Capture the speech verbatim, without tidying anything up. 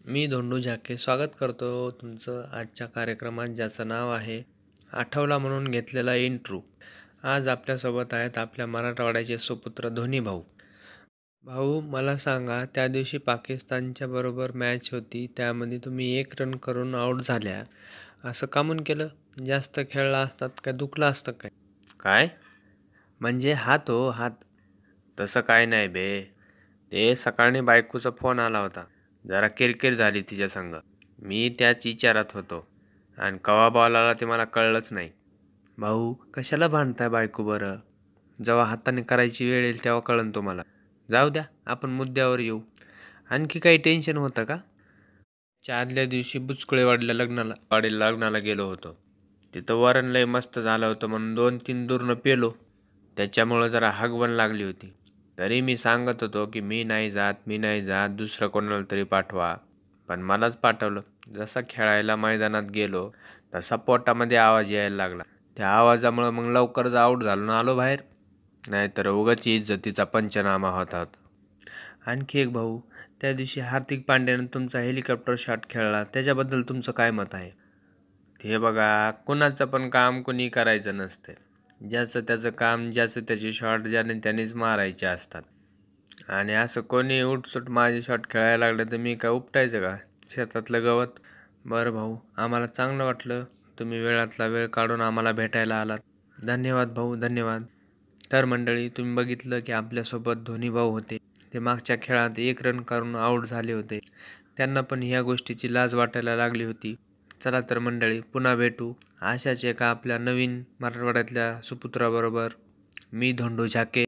मी धोंडू झाके स्वागत करतो तुमचं आजच्या कार्यक्रमात, ज्याचं नाव आहे आठवला म्हणून घेतलेला इंट्रो. आज आपल्यासोबत आहेत आपल्या मराठवाड्याचे सुपुत्र धोनी भाऊ. भाऊ, मला सांगा, त्या दिवशी पाकिस्तानच्या बरोबर मॅच होती, त्यामध्ये तुम्ही एक रन करून आऊट झाल्या. असं का म्हणून केलं? जास्त खेळला असतात काय, दुखलं असतं काय? काय म्हणजे हात हो हात? तसं काय नाही बे. ते सकाळी बायकोचा फोन आला होता, जरा किरकिर झाली तिच्या संग. मी त्याच विचारात होतो आणि कवा बॉल आला ते मला कळलंच नाही. भाऊ, कशाला भांडताय बायको बरं? जेव्हा हाताने करायची वेळ येईल तेव्हा कळन तुम्हाला. जाऊ द्या, आपण मुद्द्यावर येऊ. आणखी काही टेन्शन होतं का? च्या आदल्या दिवशी बुचकुळेवाडीला लग्नाला वाडीला लग्नाला गेलो होतो. तिथं वरण लय मस्त झालं होतं म्हणून दोन तीन दूरनं पेलो. त्याच्यामुळं जरा हगवण लागली होती. तरी मी सांगत होतो की मी नाही जात मी नाही जात दुसरं कोणाला तरी पाठवा, पण मलाच पाठवलं. जसा खेळायला मैदानात गेलो तसा पोटामध्ये आवाज यायला लागला. त्या आवाजामुळं मग लवकरच आऊट झालो ना आलो बाहेर, नाहीतर उगाच इज्जतीचा पंचनामा होता. आणखी एक भाऊ, त्या दिवशी हार्दिक पांड्यानं तुमचा हेलिकॉप्टर शॉट खेळला, त्याच्याबद्दल तुमचं काय मत आहे? हे बघा, कुणाचं पण काम कुणी करायचं नसते. ज्याचं त्याचं काम, ज्याचं त्याचे शॉट ज्याने त्यानेच मारायचे असतात. आणि असं कोणी उठसूट माझे शॉट खेळायला लागलं तर मी काय उपटायचं का शेतातलं गवत? बरं भाऊ, आम्हाला चांगलं वाटलं तुम्ही वेळातला वेळ काढून आम्हाला भेटायला आलात. धन्यवाद भाऊ, धन्यवाद. तर मंडळी, तुम्ही बघितलं की आपल्यासोबत धोनी भाऊ होते. ते मागच्या खेळात एक रन करून आऊट झाले होते. त्यांना पण ह्या गोष्टीची लाज वाटायला लागली होती. चला तर मंडळी, पुन्हा भेटू अशाच एका आपल्या नवीन मराठवाड्यातल्या सुपुत्राबरोबर. मी धोंडू झाके.